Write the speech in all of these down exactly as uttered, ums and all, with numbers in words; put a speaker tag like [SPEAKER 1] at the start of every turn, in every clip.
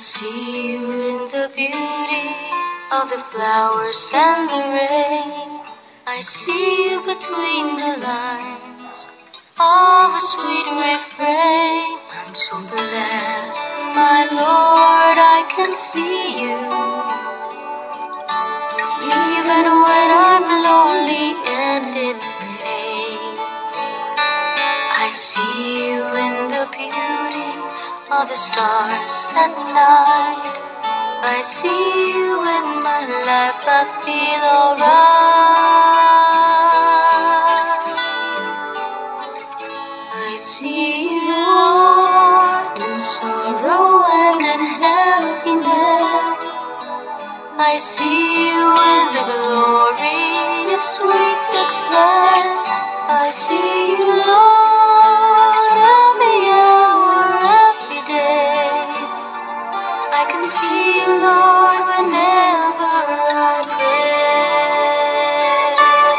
[SPEAKER 1] see you in the beauty of the flowers and the rain. I see you between the lines of a sweet refrain. I'm so blessed, my Lord, I can see you. Even when I'm lonely and in pain, I see you in the beauty of the stars at night. I see you in my life, I feel alright. I see you, Lord, in sorrow and in happiness. I see you in the glory of sweet success. I see you, Lord, every hour, every day. I can see you, Lord, whenever I pray.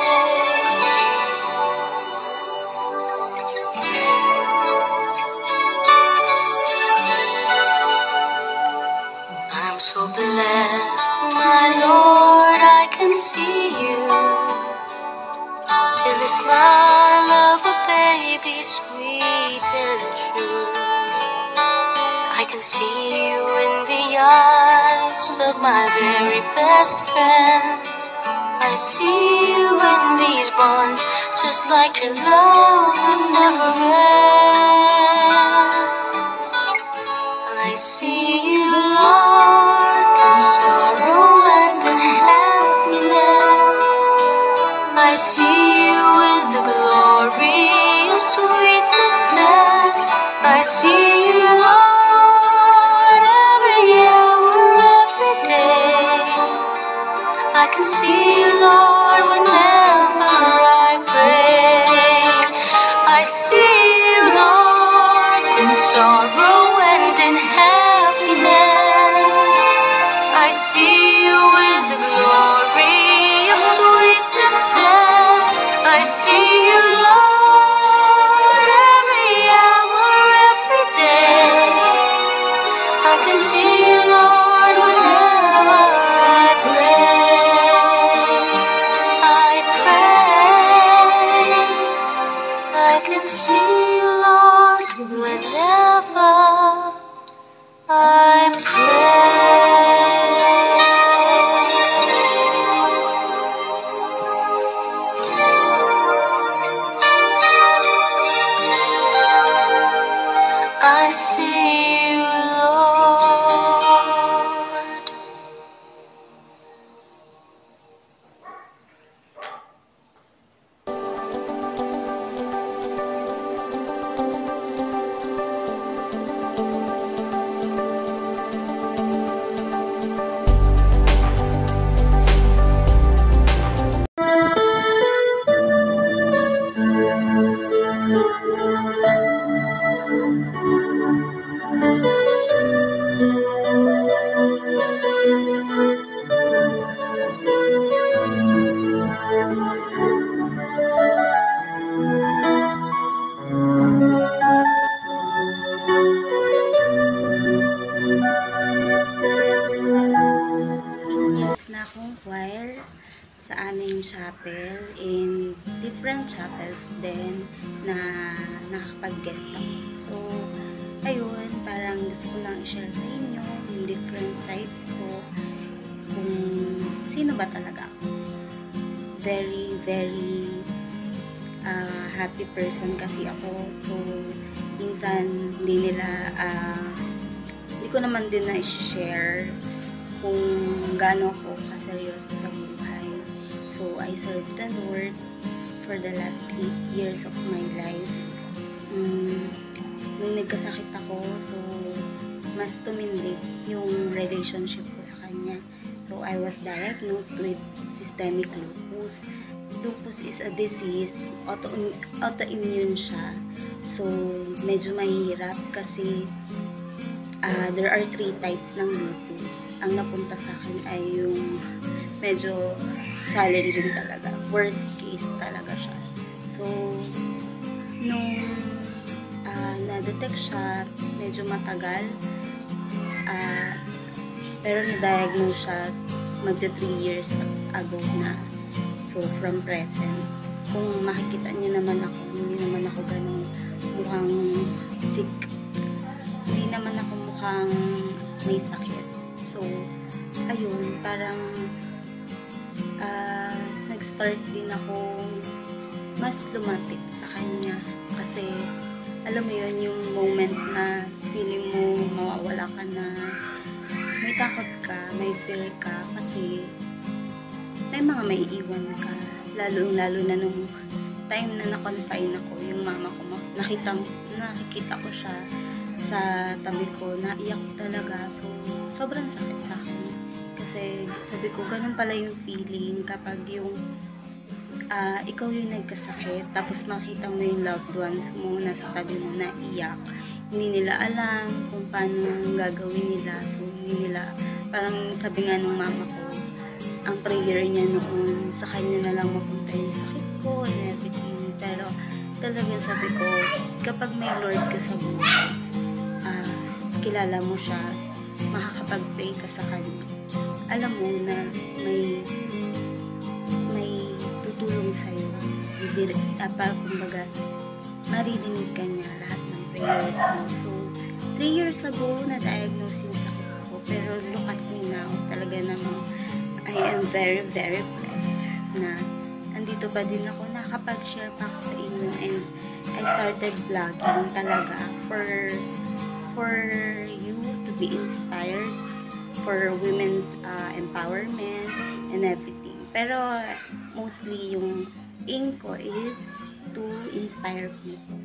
[SPEAKER 1] I'm so blessed, my Lord, I can see you in the smile of a baby, sweet and true. I can see you in the eyes of my very best friends. I see you in these bonds, just like your love that never ends. I see you, Lord, in sorrow and in happiness. I see you in the glory of sweet success. I see you, Lord, every hour, every day. I can see you, Lord, whenever I pray. I see you, Lord, in sorrow and in happiness. I see you with the glory of sweet success. I see you, Lord, every hour, every day. I can see you, Lord, whenever I pray. I pray. I can see you, Lord, whenever I pray. I see you, Lord.
[SPEAKER 2] Years na akong choir sa aming chapel, in different chapels din na nakakapag-guest ako. So, ayun, parang gusto ko lang i-share sa inyo yung different side ko, kung sino ba talaga ako. Very, very uh, happy person kasi ako. So, minsan hindi nila, uh, hindi ko naman din na-share kung gaano ako kaseryoso sa buhay. So, I served the Lord for the last eight years of my life. Um, nung nagkasakit ako, so, mas tumindi yung relationship ko sa Kanya. So, I was diagnosed with systemic lupus. Lupus is a disease, auto autoimmune siya. So, medyo mahirap kasi uh, there are three types ng lupus. Ang napunta sa akin ay yung medyo challenging talaga. Worst case talaga siya. So, nung uh, na-detect siya, medyo matagal. Uh, Pero na-diagnose siya magta three years ago na. So, from present. Kung makikita niyo naman ako, hindi naman ako ganun mukhang sick. Hindi naman ako mukhang may sakit. So, ayun, parang uh, nag-start din akong mas lumapit sa kanya. Kasi, alam mo yun, yung moment na feeling mo mawawala ka na, may takot ka, may fear ka, kasi may mga may iwan ka. Lalo-lalo na nung time na na-confine ako, yung mama ko, nakita, nakikita ko siya sa tabi ko, naiyak talaga. So, sobrang sakit sa akin. Kasi sabi ko, ganun pala yung feeling kapag yung uh, ikaw yung nagkasakit, tapos makita mo yung loved ones mo nasa tabi mo na iyak. Hindi nila alam kung paano gagawin nila. So, hindi nila, parang sabi nga nung mama ko, ang prayer niya noon, sa kanya na lang mapunta yung sakit ko and everything. Pero talagang sabi ko, kapag may Lord ka sa buhay, uh, kilala mo siya, makakapag-pray ka sa kanya, alam mo na may may tutulong sa'yo. Uh, kumbaga, maririnig ka niya lahat ng prayers mo. So, three years ago, na-diagnose yung sakit ko. Pero look at me now, talaga namang I am very, very blessed na andito pa din ako, nakapag-share pa ako sa inyo, and I started vlogging talaga for for you to be inspired, for women's uh, empowerment and everything. Pero mostly yung aim ko is to inspire people.